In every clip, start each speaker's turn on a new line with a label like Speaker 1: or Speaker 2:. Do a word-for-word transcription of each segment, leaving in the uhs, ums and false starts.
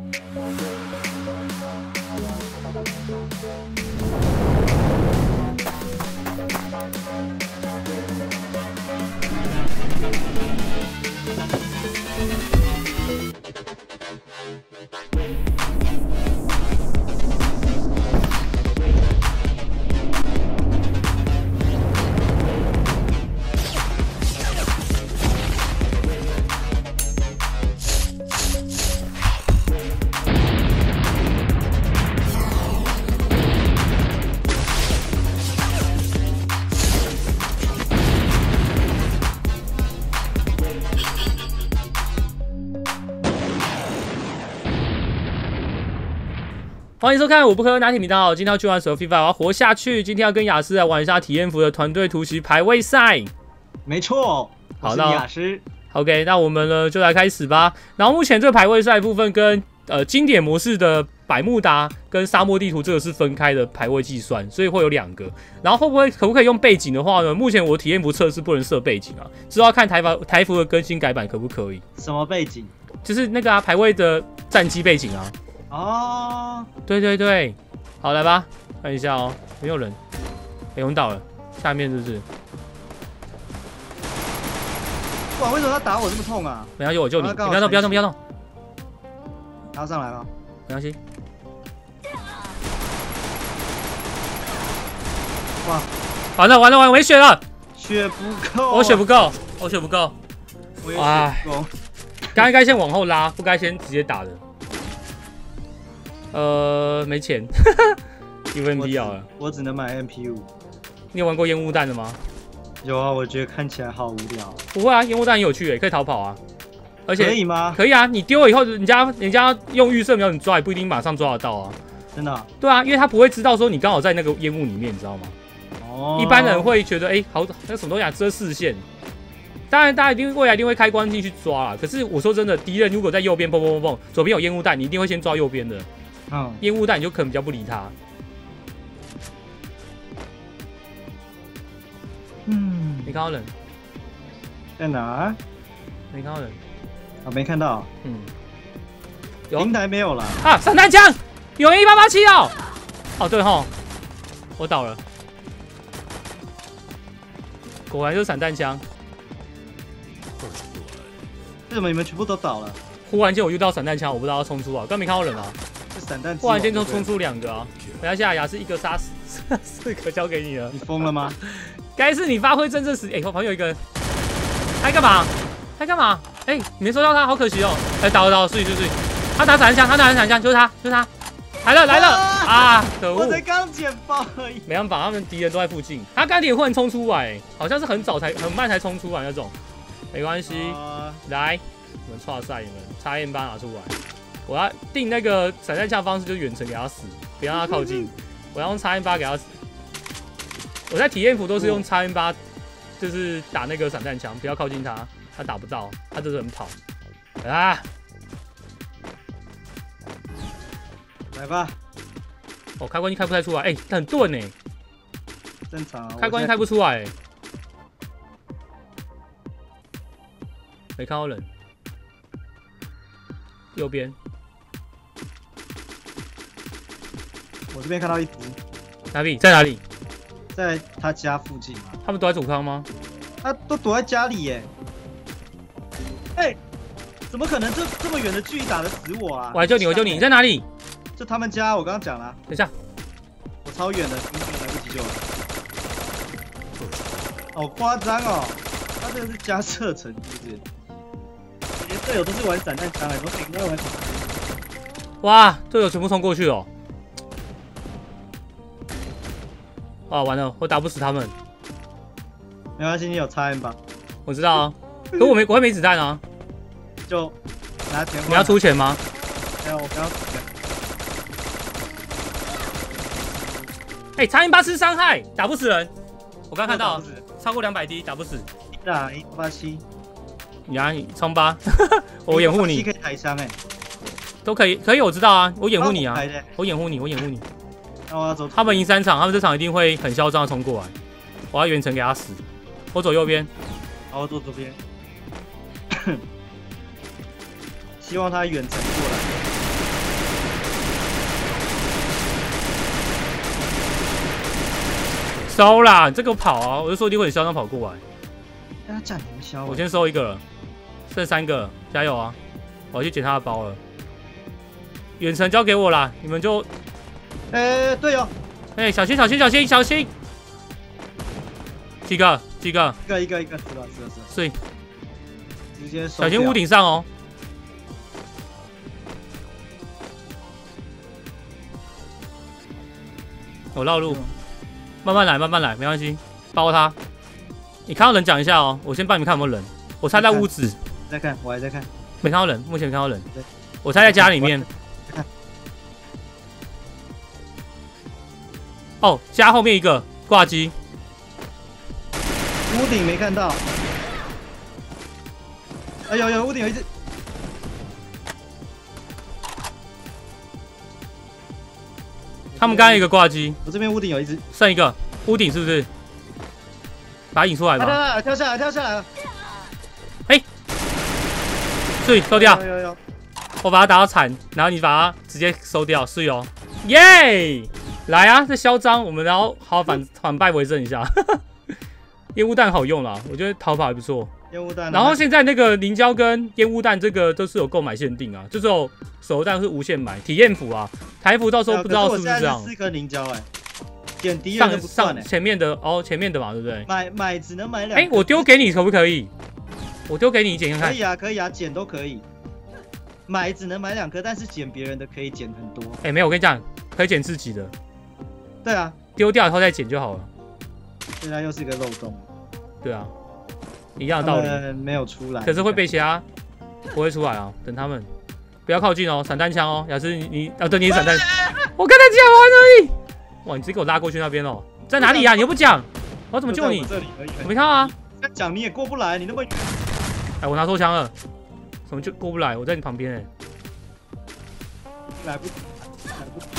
Speaker 1: 欢迎收看我不喝拿铁频道。今天要去玩手游 FIFA， 我要活下去。今天要跟雅思来玩一下体验服的团队突袭排位赛。
Speaker 2: 没错，我是雅思。
Speaker 1: OK， 那我们呢就来开始吧。然后目前这个排位赛部分跟呃经典模式的百慕达跟沙漠地图这个是分开的排位计算，所以会有两个。然后会不会可不可以用背景的话呢？目前我体验服测试不能设背景啊，之后要看台服台服的更新改版可不可以？
Speaker 2: 什么背景？
Speaker 1: 就是那个啊排位的战机背景啊。
Speaker 2: 哦，
Speaker 1: 对对对，好来吧，看一下哦，没有人，哎，我倒了，下面是不是？
Speaker 2: 哇，为什么他打我这么痛啊？
Speaker 1: 没关系，我救你，你不要动，不要动，不要动。
Speaker 2: 他上来了，
Speaker 1: 没关系。
Speaker 2: 哇，
Speaker 1: 完了完了完了，没血了，
Speaker 2: 血不够，
Speaker 1: 我血不够，我血不够。
Speaker 2: 我也血不够。
Speaker 1: 刚才该先往后拉，不该先直接打的。呃，没钱 ，U M P 好了，
Speaker 2: 我只能买 M P 五。
Speaker 1: 你有玩过烟雾弹的吗？
Speaker 2: 有啊，我觉得看起来好无聊。
Speaker 1: 不会啊，烟雾弹很有趣诶，可以逃跑啊。而且
Speaker 2: 可以吗？
Speaker 1: 可以啊，你丢了以后，人家人家用预设瞄你抓，也不一定马上抓得到啊。
Speaker 2: 真的、啊？
Speaker 1: 对啊，因为他不会知道说你刚好在那个烟雾里面，你知道吗？哦。一般人会觉得，哎、欸，好，那什么东西啊，遮视线。当然，大家一定未来一定会开关进去抓啦。可是我说真的，敌人如果在右边蹦蹦蹦蹦，左边有烟雾弹，你一定会先抓右边的。嗯，烟雾弹你就可能比较不理他。嗯，没看到人，
Speaker 2: 在哪？
Speaker 1: 没看到人，
Speaker 2: 啊，没看到。嗯，平台没有了。
Speaker 1: 啊，散弹枪，有人一八八七哦。哦，对吼，我倒了。果然就是散弹枪。
Speaker 2: 为什么你们全部都倒了？
Speaker 1: 忽然间我遇到散弹枪，我不知道要冲出啊，刚没看到人啊。
Speaker 2: 散弹
Speaker 1: 忽然间就冲出两个啊！等一下，雅思一个杀死四个，交给你了。
Speaker 2: 你疯了吗？
Speaker 1: 该是你发挥真正实力。哎、欸，旁边有一个人，他干嘛？他干嘛？哎、欸，你没收到他，好可惜哦。哎、欸，倒了倒了，睡睡睡。他打散弹枪，他打散弹枪，就是他，就是他。来了来了啊！可恶！
Speaker 2: 我才刚捡包而已。
Speaker 1: 没办法，他们敌人都在附近。他刚点忽然冲出来，好像是很早才很慢才冲出来那种。没关系，呃、来，我们跨赛，你们叉 M 八拿出来。我要定那个散弹枪方式，就是远程给他死，不要让他靠近。我要用 X M 八给他死。我在体验服都是用 X M 八，就是打那个散弹枪，不要靠近他，他打不到，他就是很跑。啊！
Speaker 2: 来吧。
Speaker 1: 哦，开关机开不太出来，哎、欸，很钝哎、欸。
Speaker 2: 正常啊。
Speaker 1: 开关机开不出来、欸。没看到人。右边。
Speaker 2: 我这边看到一只，
Speaker 1: 哪里？在哪里？
Speaker 2: 在他家附近啊。
Speaker 1: 他们躲在主康吗？
Speaker 2: 他都躲在家里耶。哎、欸，怎么可能这这么远的距离打得死我啊？
Speaker 1: 我来救你，我救你，你在哪里？
Speaker 2: 就他们家，我刚刚讲了。
Speaker 1: 等一下，
Speaker 2: 我超远的，根本来不及救了。好夸张哦！他这个是加射程，是不是？连队友都是玩散弹枪哎，我每个都玩散弹枪。
Speaker 1: 哇，队友全部冲过去哦。啊，完了，我打不死他们。
Speaker 2: 没关系，你有 X M 吧？
Speaker 1: 我知道啊，可我没，我还没子弹啊。
Speaker 2: 就拿钱。
Speaker 1: 你要出钱吗？
Speaker 2: 没有，我不要出钱。
Speaker 1: 哎、欸，X M 八吃伤害，打不死人。我刚看到，超过两百滴打不死。
Speaker 2: 打一八七。
Speaker 1: 你啊，你冲吧，我掩护你。
Speaker 2: 可以抬枪哎，
Speaker 1: 都可以，可以，我知道啊，我掩护你啊，我掩护你，我掩护你。
Speaker 2: 那我要走。
Speaker 1: 他们赢三场，他们这场一定会很嚣张的冲过来。我要远程给他死。我走右边。
Speaker 2: 好，我走左边。希望他远程过来。
Speaker 1: 收啦！你这个跑啊，我就说一定会有嚣张跑过来。
Speaker 2: 让他暂停消。
Speaker 1: 我先收一个了，剩三个，加油啊！我要去捡他的包了。远程交给我啦，你们就……
Speaker 2: 哎，队友，
Speaker 1: 哎，小心小心小心小心！几个几个？
Speaker 2: 一个一个一个，是吧？是吧？是吧？
Speaker 1: 是。
Speaker 2: 直接
Speaker 1: 小心屋顶上哦。我绕路，慢慢来，慢慢来，没关系，包他。你看到人讲一下哦，我先帮你们看有没有人。我猜在屋子。
Speaker 2: 在看，我还在看。
Speaker 1: 没看到人，目前没看到人。我猜在家里面。哦，家后面一个挂机。
Speaker 2: 屋顶没看到。哎呦呦，屋顶有一只。
Speaker 1: 他们刚刚一个挂机，
Speaker 2: 我这边屋顶有一只，
Speaker 1: 剩一个屋顶是不是？把它引出来吧。
Speaker 2: 跳下来，跳下来了。
Speaker 1: 嘿，对，收掉。
Speaker 2: 有有有。
Speaker 1: 我把它打到惨，然后你把它直接收掉，是哦。耶！来啊，这嚣张，我们然后好好反反败为胜一下。烟雾弹好用啦，我觉得逃跑还不错。
Speaker 2: 烟雾弹。
Speaker 1: 然后现在那个凝胶跟烟雾弹这个都是有购买限定啊，就只有手榴弹是无限买，体验服啊，台服到时候不知道是不是这样。
Speaker 2: 四颗凝胶哎，点敌人不算哎。
Speaker 1: 前面的哦，前面的嘛，对不对？
Speaker 2: 买买只能买两。
Speaker 1: 哎，我丢给你可不可以？我丢给你捡看看。
Speaker 2: 可以啊，可以啊，捡都可以。买只能买两颗，但是捡别人的可以捡很多。
Speaker 1: 哎，没有，我跟你讲，可以捡自己的。
Speaker 2: 对啊，
Speaker 1: 丢掉以后再捡就好了。
Speaker 2: 现在又是一个漏洞。
Speaker 1: 对啊，一样的道理。
Speaker 2: 没有出来，
Speaker 1: 可是会被瞎，不会出来啊。等他们，不要靠近哦，散弹枪哦。雅思你你啊，对，你是散弹。我刚才讲完而已。哇，你直接给我拉过去那边哦。在哪里呀？你又不讲，我要怎么救你？我没看到啊。
Speaker 2: 讲你也过不来，你那么远。
Speaker 1: 哎，我拿错枪了。怎么就过不来？我在你旁边哎。
Speaker 2: 来不及，来不及。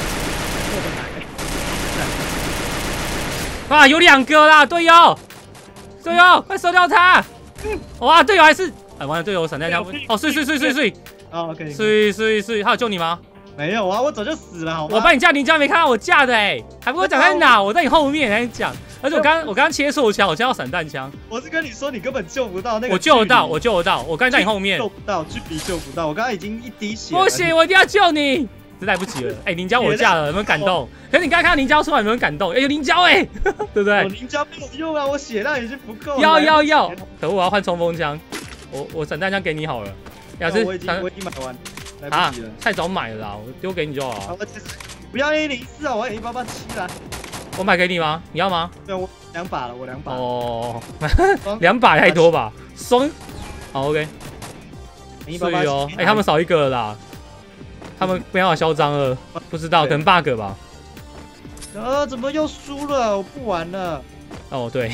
Speaker 1: 啊，有两个啦，队友，队友，快收掉他！哇，队友还是……哎，完了，队友闪弹枪，哦，碎碎碎碎碎，
Speaker 2: 哦 ，OK，
Speaker 1: 碎碎碎，他有救你吗？
Speaker 2: 没有啊，我早就死了，好吗？
Speaker 1: 我帮你架凝胶，没看到我架的哎，还不跟我讲在哪？我在你后面还讲，而且我刚我刚切手枪，我切到散弹枪。
Speaker 2: 我是跟你说，你根本救不到那个。
Speaker 1: 我救得到，我救得到，我刚才在你后面。
Speaker 2: 救不到，距离救不到，我刚刚已经一滴血。
Speaker 1: 不行，我一定要救你。这来不及了，哎，凝胶我架了，有没有感动？可是你刚刚看到凝胶出来，有没有感动？哎，有凝胶哎，对不对？
Speaker 2: 我凝胶没有用啊，我血量已经不够了。
Speaker 1: 要要要！可恶，我要换冲锋枪，我我散弹枪给你好了。雅思，
Speaker 2: 我已经我已经买完，来不及了。
Speaker 1: 太早买了啦，我丢给你就好了。
Speaker 2: 不要 A 零四啊，我要 A 八八七啦。
Speaker 1: 我买给你吗？你要吗？
Speaker 2: 对，我两把了，我两把。
Speaker 1: 哦，两把太多吧？双，好 OK。所以哦，哎，他们少一个了啦。他们没办法嚣张了，不知道，可能 bug 吧。
Speaker 2: 呃，怎么又输了？我不玩了。
Speaker 1: 哦，对，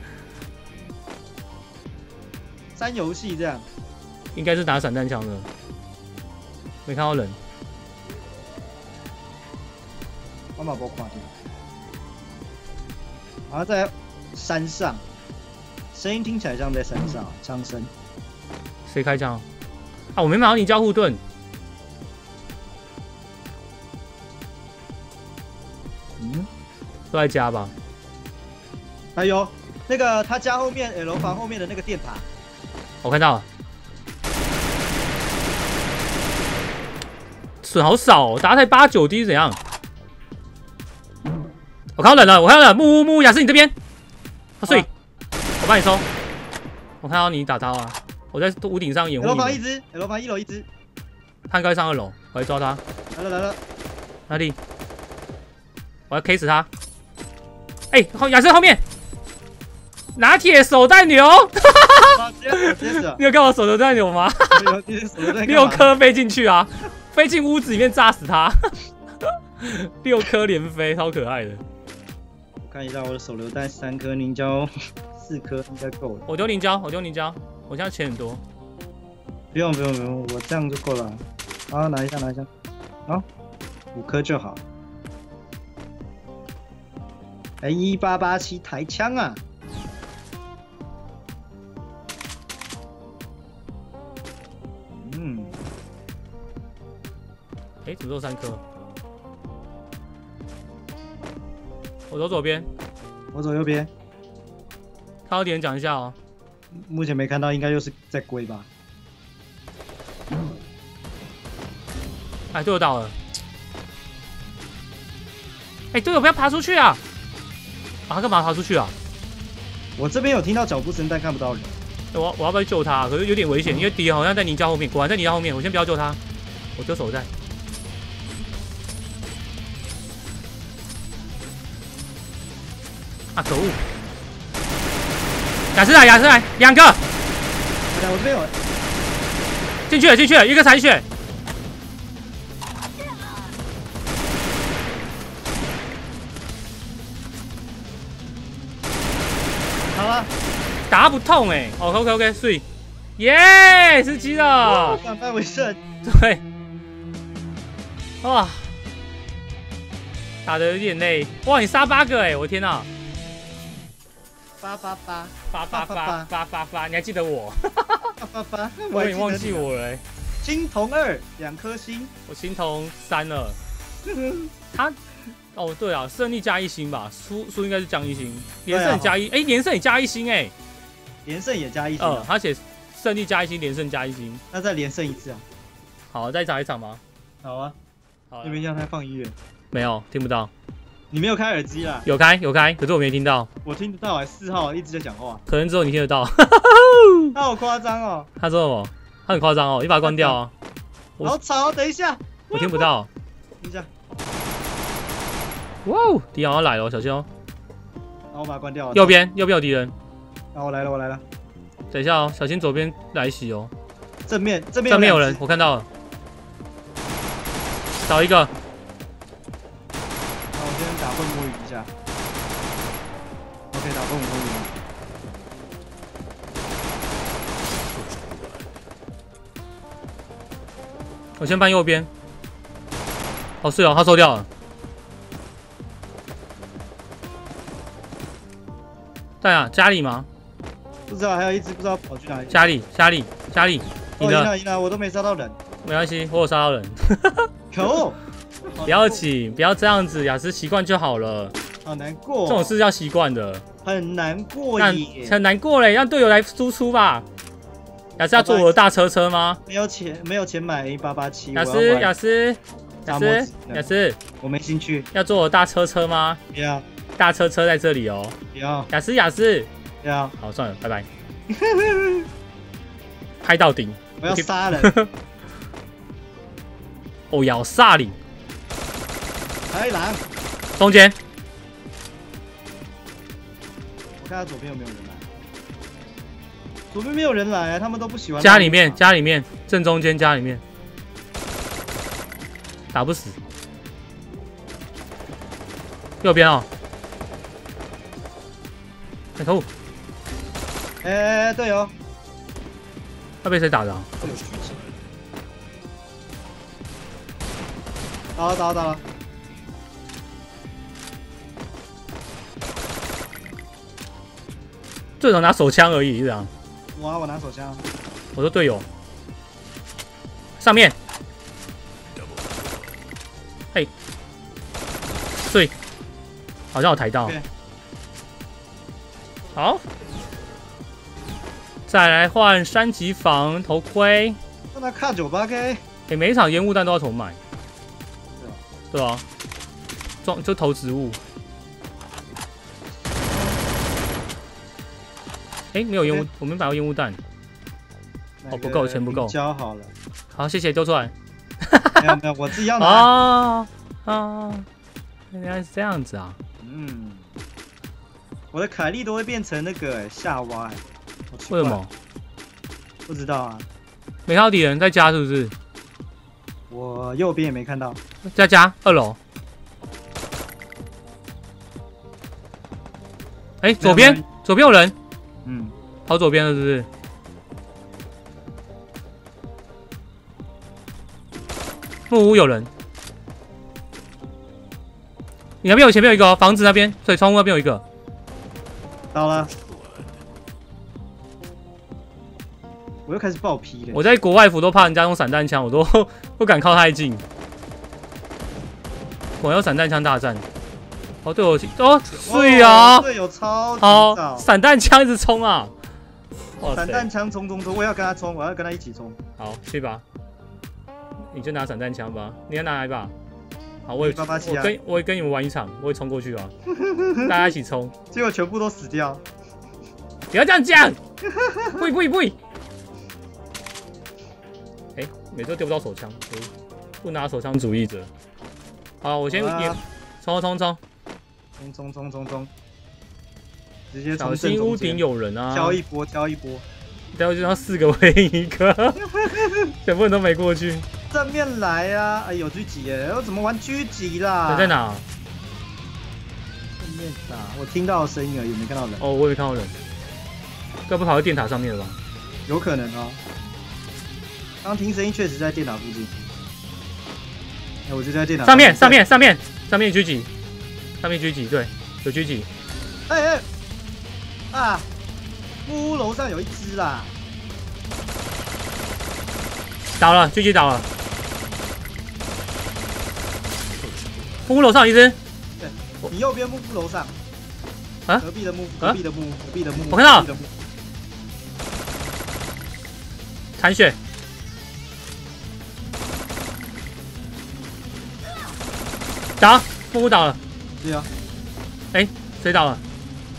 Speaker 2: 删游戏这样，
Speaker 1: 应该是打散弹枪的，没看到人。
Speaker 2: 我马波跨掉，好像在山上，声音听起来像在山上，枪声。
Speaker 1: 谁开枪？啊，我没买到凝胶护盾。
Speaker 2: 嗯，
Speaker 1: 都在家吧？
Speaker 2: 还有那个他家后面 L 房后面的那个电塔，
Speaker 1: 我看到了，损好少哦，打才八九滴是怎样？我看到人了，我看到人，木木木，雅思你这边，他睡，我帮你收。我看到你打他啊，我在屋顶上掩护你。
Speaker 2: L 房一只 ，L 房一楼一只，
Speaker 1: 他应该上二楼，我来抓他。
Speaker 2: 来了来了，
Speaker 1: 哪里？我要 K 死他！哎、欸，亚瑟后面，拿铁手弹牛，你有看我手榴弹牛吗？六颗飞进去啊，飞进屋子里面炸死他，六颗连飞，超可爱的。
Speaker 2: 我看一下我的手榴弹，三颗凝胶，四颗应该够了。
Speaker 1: 我丢凝胶，我丢凝胶，我现在钱很多。
Speaker 2: 不用不用不用，我这样就够了。好，拿一下拿一下，好，五颗就好。 哎，一八八七台枪啊！嗯，
Speaker 1: 哎，怎么只有三颗？我走左边，
Speaker 2: 我走右边。
Speaker 1: 看到敌人讲一下哦。
Speaker 2: 目前没看到，应该又是在龟吧？
Speaker 1: 哎，队友倒了。哎，队友不要爬出去啊！啊，他干嘛爬出去啊？
Speaker 2: 我这边有听到脚步声，但看不到人。
Speaker 1: 我我要不要救他？可是有点危险，因为敌人好像在泥浆后面，果然在泥浆后面。我先不要救他，我丢手在。啊，可恶！雅思来，雅思来，两个。
Speaker 2: 我这边有。
Speaker 1: 进去了，进去了，一个残血。
Speaker 2: 好了。
Speaker 1: 打不痛哎、欸。OK OK OK， 睡。耶，吃鸡了。
Speaker 2: 反败为胜。
Speaker 1: 对。哇，打得有点累。哇，你杀八个哎、欸，我天哪！
Speaker 2: 八八八
Speaker 1: 八八八八八八，你还记得我？
Speaker 2: 八八八，
Speaker 1: 我有点忘记我了、欸。
Speaker 2: 青铜二，两颗星。
Speaker 1: 我青铜三了。他，哦对啊，胜利加一星吧，输输应该是降一星，连胜加一，哎、啊，连胜也加一星哎、欸，
Speaker 2: 连胜也加一星、
Speaker 1: 啊。呃，他写胜利加一星，连胜加一星。
Speaker 2: 那再连胜一次啊？
Speaker 1: 好，再打一场吗？
Speaker 2: 好啊。
Speaker 1: 好，
Speaker 2: 那边让他放音乐。
Speaker 1: 没有，听不到。
Speaker 2: 你没有开耳机啦？
Speaker 1: 有开有开，可是我没听到。
Speaker 2: 我听得到哎、欸，四号一直在讲话。
Speaker 1: 可能只有你听得到。
Speaker 2: 他好夸张哦。
Speaker 1: 他说什么？他很夸张哦，你把它关掉啊。
Speaker 2: 好吵，等一下。
Speaker 1: 我听不到。
Speaker 2: 等一下。
Speaker 1: 哇哦，敌人要来了，小心哦。
Speaker 2: 然后我把它关掉了。
Speaker 1: 右边，右边有敌人。
Speaker 2: 啊，我来了，我来了。
Speaker 3: 等一下哦，小心左边来袭哦。
Speaker 2: 正面正面
Speaker 1: 正面有人，我看到了。找一个。
Speaker 2: 好，我先打混摸鱼一下。OK， 打混摸鱼。
Speaker 1: 我先搬右边。哦，是哦，他收掉了。对啊，家里吗？
Speaker 2: 不知道，还有一只不知道跑去哪里。
Speaker 1: 家里，家里，家里。
Speaker 2: 赢了，赢了，我都没杀到人。
Speaker 1: 没关系，我有杀到人。
Speaker 2: 可恶！
Speaker 1: 不要紧，不要这样子，雅思习惯就好了。
Speaker 2: 好难过、哦。
Speaker 1: 这种事要习惯的。
Speaker 2: 很难过耶。
Speaker 1: 很难过嘞，让队友来输出吧。雅思要坐我的大车车吗？
Speaker 2: 没有钱，没有钱买 A 八八七。
Speaker 1: 雅思，雅思，雅思，雅思，
Speaker 2: 我没兴趣。
Speaker 1: 要坐我的大车车吗？
Speaker 2: 不要。
Speaker 1: 大车车在这里哦。
Speaker 2: 不要。
Speaker 1: 雅思，雅思。
Speaker 2: 不要。
Speaker 1: 好，算了，拜拜。拍到顶。
Speaker 2: 我要杀人。
Speaker 1: 哦，要杀你。
Speaker 2: 豺狼。
Speaker 1: 中间。
Speaker 2: 我看他左边有没有人来。左边没有人来啊，他们都不喜欢。
Speaker 1: 家里面，家里面，正中间，家里面。打不死。右边哦。哎，可恶！
Speaker 2: 哎，队友。
Speaker 1: 他被谁打的、啊？
Speaker 2: 打了打了打了！
Speaker 1: 队长拿手枪而已，是这样。
Speaker 2: 我啊，我拿手枪。
Speaker 1: 我说队友。上面。嘿。对。好像有抬到。好。再来换三级防头盔。
Speaker 2: 让他卡九八 K。
Speaker 1: 哎，每一场烟雾弹都要重买。对啊。装就投植物。哎，没有烟雾，我们买到烟雾弹。哦，不够，钱不够。
Speaker 2: 交好了。
Speaker 1: 好，谢谢，丢出来。
Speaker 2: 没有没有，我自己要拿。
Speaker 1: 啊啊，原来是这样子啊。
Speaker 2: 嗯。我的凯莉都会变成那个夏娃。
Speaker 1: 为什么？
Speaker 2: 不知道啊。
Speaker 1: 没看到敌人在家是不是？
Speaker 2: 我右边也没看到。
Speaker 1: 在家二楼。哎，左边左边有人。
Speaker 2: 嗯。
Speaker 1: 跑左边了是不是？木屋有人。你那边有前面有一个、哦、房子那边，所以窗户那边有一个。
Speaker 2: 到了。我又开始爆批了。
Speaker 1: 我在国外服都怕人家用散弹枪，我都不敢靠太近。我要散弹枪大战。 哦，队友哦，对啊，
Speaker 2: 队友超级
Speaker 1: 好，
Speaker 2: 早，
Speaker 1: 散弹枪一直冲啊！
Speaker 2: 散弹枪冲冲冲，我要跟他冲，我要跟他一起冲。
Speaker 1: 好，去吧，你就拿散弹枪吧，你要拿哪一把？好，我也
Speaker 2: 八八七啊，
Speaker 1: 我跟我也跟你们玩一场，我也冲过去啊，大家一起冲，
Speaker 2: 结果全部都死掉。
Speaker 1: 不要这样讲，不不不，哎，每次都丢不到手枪，不拿手枪主义者。好，我先也冲冲冲。
Speaker 2: 冲冲冲冲冲！直接
Speaker 1: 小心屋顶有人啊！
Speaker 2: 挑一波，挑一波！
Speaker 1: 待会就要四个围一个，全部人都没过去。
Speaker 2: 正面来啊！哎呦，狙击耶！我怎么玩狙击啦？
Speaker 1: 人在哪？
Speaker 2: 正面打，我听到声音而已，没看到人。
Speaker 1: 哦，我也没看到人。该不跑到电塔上面了吧？
Speaker 2: 有可能哦。刚听声音确实在电塔附近。哎，我就在电塔
Speaker 1: 上面，上面，上面，上面狙击。上面狙击，对，有狙击。
Speaker 2: 哎哎，啊！木屋楼上有一只啦，
Speaker 1: 倒了，狙击倒了。木屋楼上有一只。
Speaker 2: 对，你右边木屋楼上。啊？隔壁的木，隔壁的木，隔壁的木。
Speaker 1: 我看到了。残血。倒，木屋倒了。
Speaker 2: 对啊，
Speaker 1: 哎、欸，谁倒了？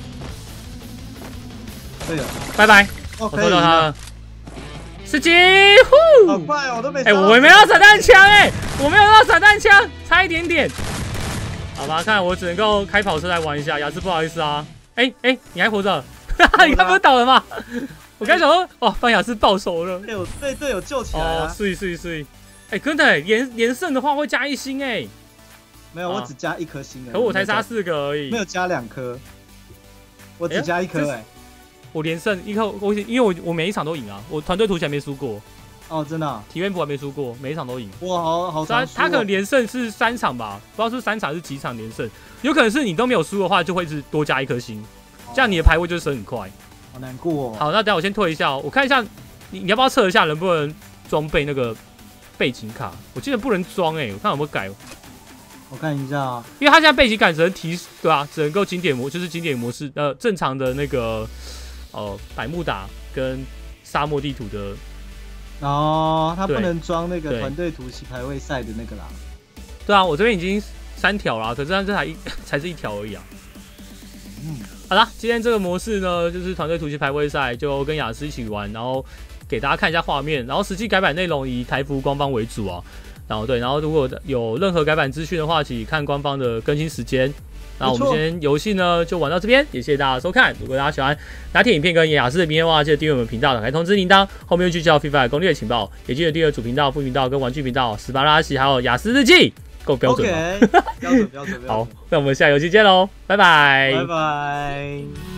Speaker 2: 对了，
Speaker 1: 拜拜，
Speaker 2: 哦、
Speaker 1: 我收到他了。司机，
Speaker 2: 呼，好快哦，我都没。
Speaker 1: 哎、欸，我没有散弹枪，哎，我没有用散弹枪，差一点点。好吧，看来我只能够开跑车来玩一下，雅思不好意思啊。哎、欸、哎、欸，你还活着？你刚不是倒了吗？我刚想说，哦，帮雅思报仇了。
Speaker 2: 队友队队友救起来了。
Speaker 1: 哦，是是是。哎，真的，连连胜的话会加一星哎。
Speaker 2: 没有，我只加一颗星而已。
Speaker 1: 可我才杀四个而已，
Speaker 2: 没有加两颗，我只加一颗哎。
Speaker 1: 我连胜一颗，我因为我我每一场都赢啊，我团队图起来没输过。
Speaker 2: 哦，真的、啊。
Speaker 1: 体验谱还没输过，每一场都赢。
Speaker 2: 哇，好好
Speaker 1: 他他可能连胜是三场吧，不知道是三场是几场连胜，有可能是你都没有输的话，就会是多加一颗星，哦、这样你的排位就升很快。
Speaker 2: 好难过、哦。
Speaker 1: 好，那等下我先退一下、哦，我看一下你你要不要测一下能不能装备那个背景卡？我记得不能装哎、欸，我看有没有改。
Speaker 2: 我看一下啊，
Speaker 1: 因为它现在背景感只能提，对吧、啊？只能够经典模，就是经典模式，呃，正常的那个，呃，百慕达跟沙漠地图的。
Speaker 2: 哦，它不能装那个团队图形排位赛的那个啦。
Speaker 1: 对啊，我这边已经三条啦，可是它这才一才是一条而已啊。嗯，好啦，今天这个模式呢，就是团队图形排位赛，就跟雅思一起玩，然后给大家看一下画面，然后实际改版内容以台服官方为主啊。然后对，然后如果有任何改版资讯的话，请看官方的更新时间。那我们今天游戏呢就玩到这边，也谢谢大家收看。如果大家喜欢拿铁影片跟雅思的影片的话，记得订阅我们频道，打开通知铃铛，后面又聚焦 FIFA 攻略情报，也记得订阅主频道、副频道跟玩具频道、史巴拉西还有雅思日记，够标准吗？
Speaker 2: okay, 标准标准标准。
Speaker 1: 好，那我们下游戏见喽，拜拜，
Speaker 2: 拜拜。